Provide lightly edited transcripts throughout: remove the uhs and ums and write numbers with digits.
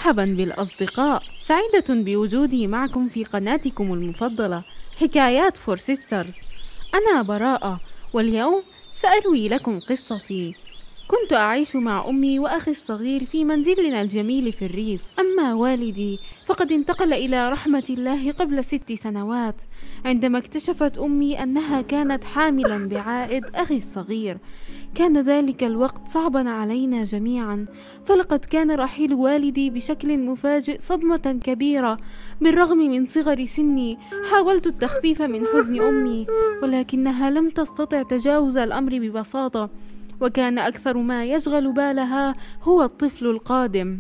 مرحبا بالأصدقاء، سعيدة بوجودي معكم في قناتكم المفضلة حكايات فور سيسترز. أنا براءة، واليوم سأروي لكم قصتي. كنت أعيش مع أمي وأخي الصغير في منزلنا الجميل في الريف. أما والدي فقد انتقل إلى رحمة الله قبل 6 سنوات، عندما اكتشفت أمي أنها كانت حاملا بعائد أخي الصغير. كان ذلك الوقت صعبا علينا جميعا، فلقد كان رحيل والدي بشكل مفاجئ صدمة كبيرة. بالرغم من صغر سني حاولت التخفيف من حزن أمي، ولكنها لم تستطع تجاوز الأمر ببساطة، وكان أكثر ما يشغل بالها هو الطفل القادم.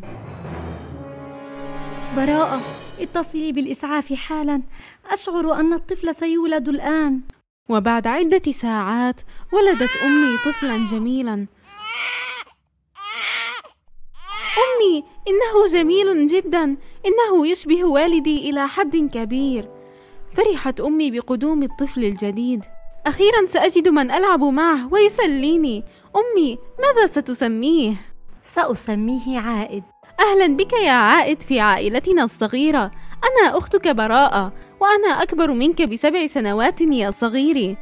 براءة، اتصلي بالإسعاف حالا، أشعر أن الطفل سيولد الآن. وبعد عدة ساعات ولدت أمي طفلا جميلا. أمي، إنه جميل جدا، إنه يشبه والدي إلى حد كبير. فرحت أمي بقدوم الطفل الجديد. أخيرا سأجد من ألعب معه ويسليني. أمي، ماذا ستسميه؟ سأسميه عائد. أهلا بك يا عائد في عائلتنا الصغيرة. أنا أختك براءة، وأنا أكبر منك ب7 سنوات يا صغيري.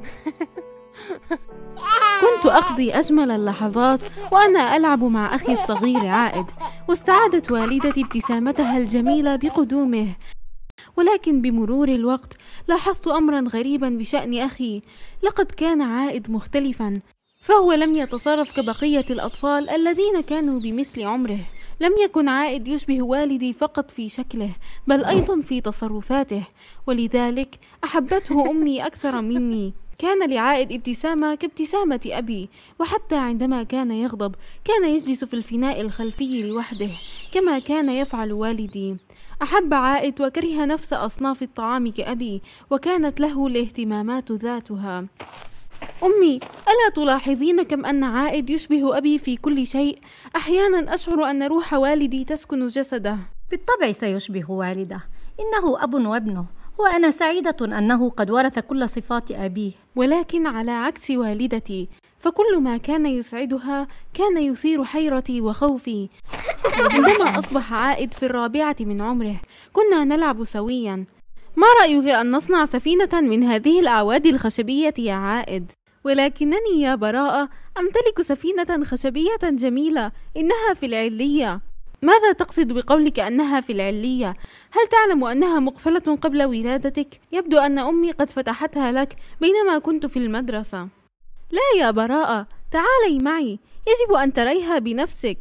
كنت أقضي أجمل اللحظات وأنا ألعب مع أخي الصغير عائد، واستعادت والدتي ابتسامتها الجميلة بقدومه. ولكن بمرور الوقت لاحظت أمرا غريبا بشأن أخي. لقد كان عائد مختلفا، فهو لم يتصرف كبقية الأطفال الذين كانوا بمثل عمره. لم يكن عائد يشبه والدي فقط في شكله، بل أيضا في تصرفاته، ولذلك أحبته أمي أكثر مني. كان لعائد ابتسامة كابتسامة أبي، وحتى عندما كان يغضب كان يجلس في الفناء الخلفي لوحده كما كان يفعل والدي. أحب عائد وكره نفس أصناف الطعام كأبي، وكانت له الاهتمامات ذاتها. أمي، ألا تلاحظين كم أن عائد يشبه أبي في كل شيء؟ أحيانا أشعر أن روح والدي تسكن جسده. بالطبع سيشبه والده، إنه أب وابنه، وأنا سعيدة أنه قد ورث كل صفات أبيه. ولكن على عكس والدتي، فكل ما كان يسعدها كان يثير حيرتي وخوفي. عندما أصبح عائد في 4 من عمره كنا نلعب سويا. ما رأيك أن نصنع سفينة من هذه الأعواد الخشبية يا عائد؟ ولكنني يا براءة أمتلك سفينة خشبية جميلة، إنها في العلية. ماذا تقصد بقولك أنها في العلية؟ هل تعلم أنها مقفلة قبل ولادتك؟ يبدو أن أمي قد فتحتها لك بينما كنت في المدرسة. لا يا براءة، تعالي معي، يجب أن تريها بنفسك.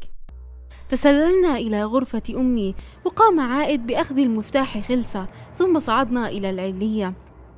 تسللنا إلى غرفة أمي، وقام عائد بأخذ المفتاح خلسة، ثم صعدنا إلى العلية.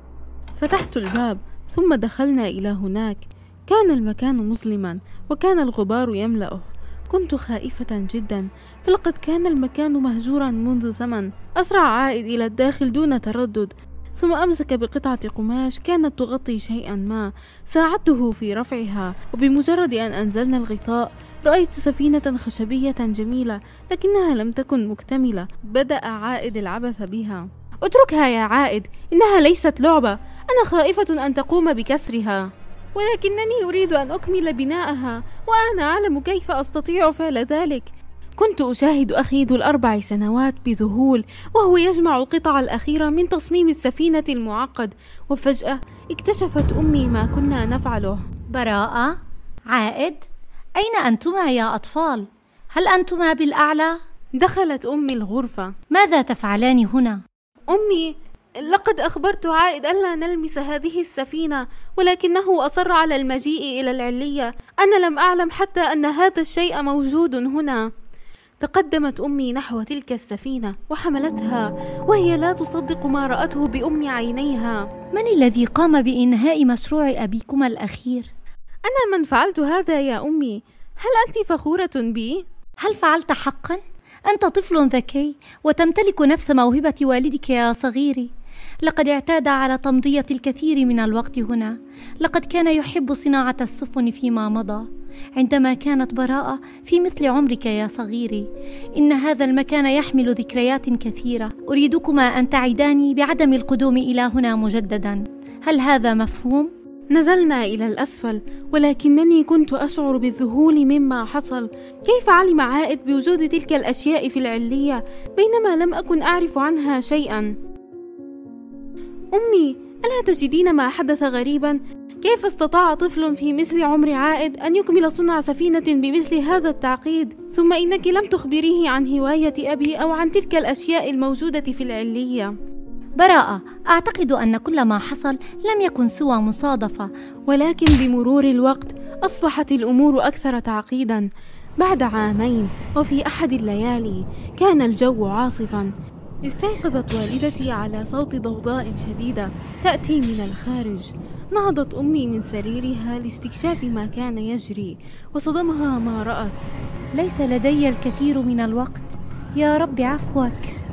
فتحت الباب ثم دخلنا إلى هناك. كان المكان مظلما وكان الغبار يملأه. كنت خائفة جدا، فلقد كان المكان مهجورا منذ زمن. أسرع عائد إلى الداخل دون تردد، ثم أمسك بقطعة قماش كانت تغطي شيئا ما. ساعدته في رفعها، وبمجرد أن أنزلنا الغطاء رأيت سفينة خشبية جميلة، لكنها لم تكن مكتملة. بدأ عائد العبث بها. اتركها يا عائد، إنها ليست لعبة، أنا خائفة أن تقوم بكسرها. ولكنني أريد أن أكمل بناءها، وأنا أعلم كيف أستطيع فعل ذلك. كنت أشاهد أخي ذو ال4 سنوات بذهول وهو يجمع القطع الأخيرة من تصميم السفينة المعقد، وفجأة اكتشفت أمي ما كنا نفعله. براءة، عائد، أين أنتما يا أطفال؟ هل أنتما بالأعلى؟ دخلت أمي الغرفة. ماذا تفعلان هنا؟ أمي، لقد أخبرت عائد ألا نلمس هذه السفينة، ولكنه أصر على المجيء إلى العلية. أنا لم أعلم حتى أن هذا الشيء موجود هنا. تقدمت أمي نحو تلك السفينة وحملتها، وهي لا تصدق ما رأته بأم عينيها. من الذي قام بإنهاء مشروع أبيكما الأخير؟ أنا من فعلت هذا يا أمي. هل أنت فخورة بي؟ هل فعلت حقا؟ أنت طفل ذكي وتمتلك نفس موهبة والدك يا صغيري. لقد اعتاد على تمضية الكثير من الوقت هنا. لقد كان يحب صناعة السفن فيما مضى، عندما كانت براءة في مثل عمرك يا صغيري. إن هذا المكان يحمل ذكريات كثيرة. أريدكما أن تعداني بعدم القدوم إلى هنا مجددا. هل هذا مفهوم؟ نزلنا إلى الأسفل، ولكنني كنت أشعر بالذهول مما حصل. كيف علم عائد بوجود تلك الأشياء في العلية بينما لم أكن أعرف عنها شيئا؟ أمي، ألا تجدين ما حدث غريبا؟ كيف استطاع طفل في مثل عمر عائد أن يكمل صنع سفينة بمثل هذا التعقيد؟ ثم إنك لم تخبريه عن هواية أبي أو عن تلك الأشياء الموجودة في العلية. براءة، أعتقد أن كل ما حصل لم يكن سوى مصادفة، ولكن بمرور الوقت أصبحت الأمور أكثر تعقيدا. بعد عامين وفي أحد الليالي كان الجو عاصفا، استيقظت والدتي على صوت ضوضاء شديدة تأتي من الخارج. نهضت أمي من سريرها لاستكشاف ما كان يجري، وصدمها ما رأت. ليس لدي الكثير من الوقت، يا رب عفوك.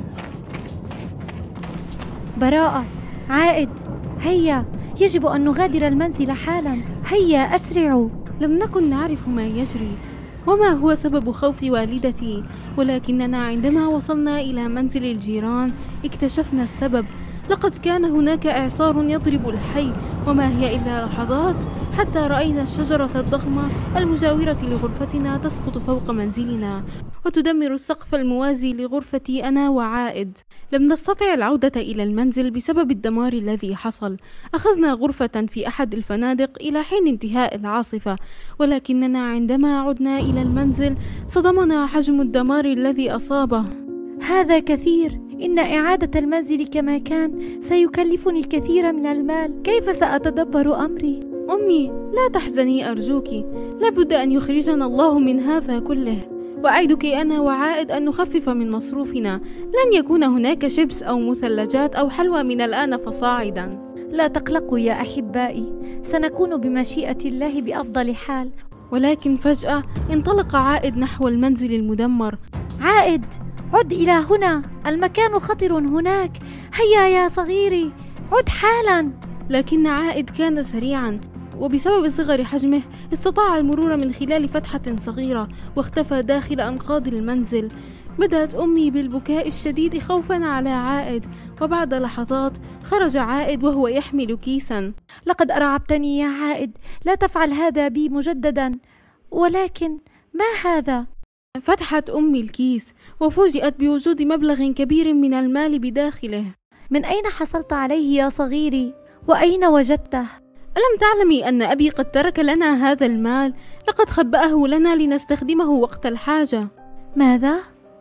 براءة، عائد، هيا، يجب أن نغادر المنزل حالا، هيا أسرعوا. لم نكن نعرف ما يجري وما هو سبب خوف والدتي، ولكننا عندما وصلنا إلى منزل الجيران اكتشفنا السبب. لقد كان هناك إعصار يضرب الحي، وما هي إلا لحظات حتى رأينا الشجرة الضخمة المجاورة لغرفتنا تسقط فوق منزلنا وتدمر السقف الموازي لغرفتي أنا وعائد. لم نستطع العودة إلى المنزل بسبب الدمار الذي حصل. أخذنا غرفة في أحد الفنادق إلى حين انتهاء العاصفة، ولكننا عندما عدنا إلى المنزل صدمنا حجم الدمار الذي أصابه. هذا كثير، إن إعادة المنزل كما كان سيكلفني الكثير من المال. كيف سأتدبر أمري؟ أمي، لا تحزني أرجوك، لابد أن يخرجنا الله من هذا كله. وأعدك أنا وعائد أن نخفف من مصروفنا. لن يكون هناك شيبس أو مثلجات أو حلوى من الآن فصاعدا. لا تقلقوا يا أحبائي، سنكون بمشيئة الله بأفضل حال. ولكن فجأة انطلق عائد نحو المنزل المدمر. عائد، عد إلى هنا، المكان خطر هناك، هيا يا صغيري، عد حالا. لكن عائد كان سريعا، وبسبب صغر حجمه استطاع المرور من خلال فتحة صغيرة واختفى داخل أنقاض المنزل. بدأت أمي بالبكاء الشديد خوفا على عائد، وبعد لحظات خرج عائد وهو يحمل كيسا. لقد أرعبتني يا عائد، لا تفعل هذا بي مجددا. ولكن ما هذا؟ فتحت أمي الكيس وفوجئت بوجود مبلغ كبير من المال بداخله. من أين حصلت عليه يا صغيري؟ وأين وجدته؟ ألم تعلمي أن أبي قد ترك لنا هذا المال؟ لقد خبأه لنا لنستخدمه وقت الحاجة. ماذا؟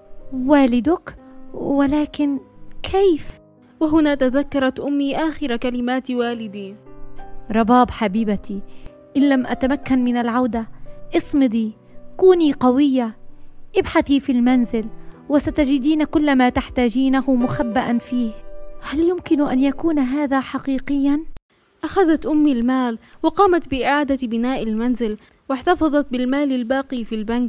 والدك؟ ولكن كيف؟ وهنا تذكرت أمي آخر كلمات والدي: رباب حبيبتي، إن لم أتمكن من العودة اصمدي، كوني قوية، ابحثي في المنزل وستجدين كل ما تحتاجينه مخبأ فيه. هل يمكن أن يكون هذا حقيقيا؟ أخذت أمي المال وقامت بإعادة بناء المنزل، واحتفظت بالمال الباقي في البنك.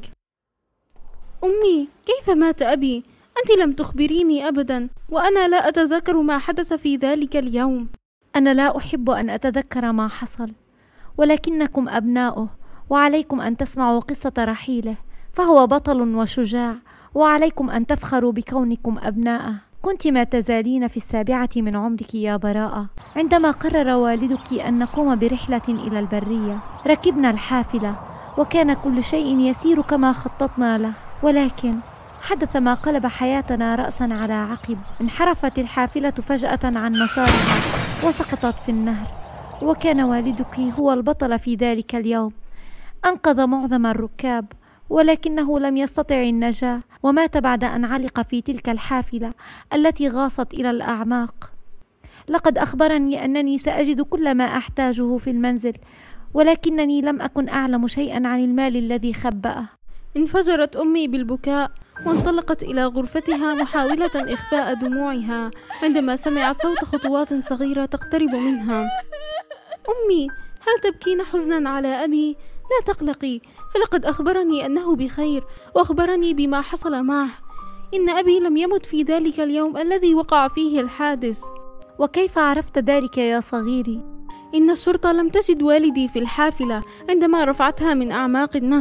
أمي، كيف مات أبي؟ أنت لم تخبريني أبدا، وأنا لا أتذكر ما حدث في ذلك اليوم. أنا لا أحب أن أتذكر ما حصل، ولكنكم أبناؤه وعليكم أن تسمعوا قصة رحيله، فهو بطل وشجاع، وعليكم أن تفخروا بكونكم أبناءه. كنت ما تزالين في 7 من عمرك يا براءة عندما قرر والدك أن نقوم برحلة إلى البرية. ركبنا الحافلة وكان كل شيء يسير كما خططنا له، ولكن حدث ما قلب حياتنا رأسا على عقب. انحرفت الحافلة فجأة عن مسارها وسقطت في النهر، وكان والدك هو البطل في ذلك اليوم. أنقذ معظم الركاب، ولكنه لم يستطع النجاة، ومات بعد أن علق في تلك الحافلة التي غاصت إلى الأعماق. لقد أخبرني أنني سأجد كل ما أحتاجه في المنزل، ولكنني لم أكن أعلم شيئا عن المال الذي خبأه. انفجرت أمي بالبكاء وانطلقت إلى غرفتها محاولة إخفاء دموعها عندما سمعت صوت خطوات صغيرة تقترب منها. أمي، هل تبكين حزنا على أبي؟ لا تقلقي، فلقد أخبرني أنه بخير، وأخبرني بما حصل معه. إن أبي لم يمت في ذلك اليوم الذي وقع فيه الحادث. وكيف عرفت ذلك يا صغيري؟ إن الشرطة لم تجد والدي في الحافلة عندما رفعتها من أعماق النهر،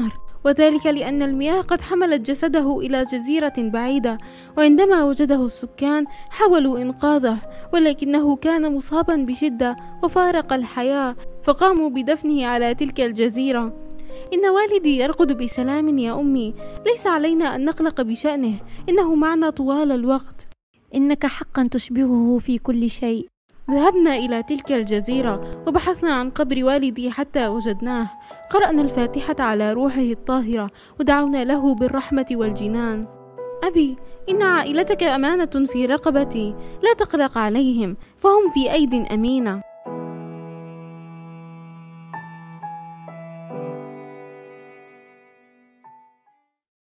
وذلك لأن المياه قد حملت جسده إلى جزيرة بعيدة، وعندما وجده السكان حاولوا إنقاذه، ولكنه كان مصابا بشدة وفارق الحياة، فقاموا بدفنه على تلك الجزيرة. إن والدي يرقد بسلام يا أمي، ليس علينا أن نقلق بشأنه، إنه معنا طوال الوقت. إنك حقا تشبهه في كل شيء. ذهبنا إلى تلك الجزيرة وبحثنا عن قبر والدي حتى وجدناه. قرأنا الفاتحة على روحه الطاهرة ودعونا له بالرحمة والجنان. أبي، إن عائلتك أمانة في رقبتي، لا تقلق عليهم، فهم في أيد أمينة.